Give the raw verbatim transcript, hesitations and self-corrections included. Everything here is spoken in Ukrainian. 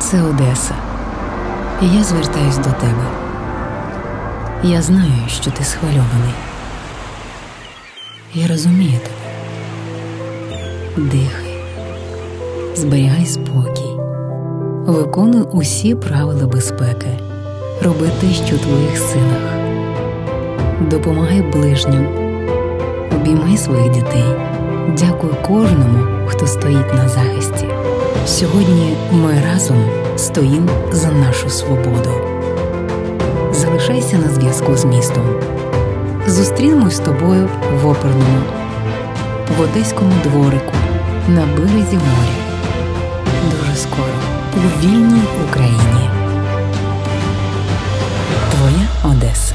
Це Одеса. І я звертаюсь до тебе. Я знаю, що ти схвильований. Я розумію тебе. Дихай. Зберігай спокій. Виконуй усі правила безпеки. Роби те, що в твоїх силах. Допомагай ближнім. Обіймай своїх дітей. Дякуй кожному, хто стоїть на захисті. Сьогодні ми разом стоїмо за нашу свободу. Залишайся на зв'язку з містом. Зустрінемось з тобою в Оперному, в Одеському дворику, на березі моря. Дуже скоро у вільній Україні. Твоя Одеса.